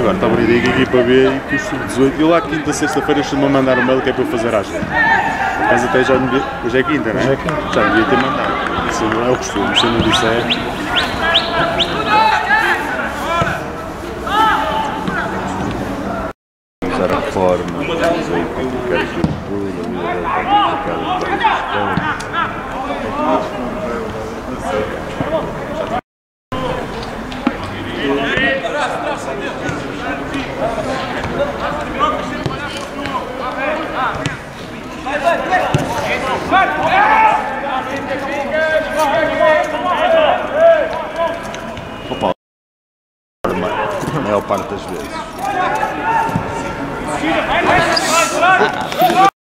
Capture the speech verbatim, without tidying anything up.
Agora está bonito a equipa B e que o sub dezoito. Eu lá quinta, sexta-feira chamou a mandar um mail que é para eu fazer às vezes. Mas até já me devia. Hoje é quinta, não é? Hoje é quinta. Já me devia ter mandado. Isso não é o costume, se eu não disser. Usar a forma, estamos aí a complicar aquilo tudo, a vida dele está complicada Opa, a maior parte das vezes.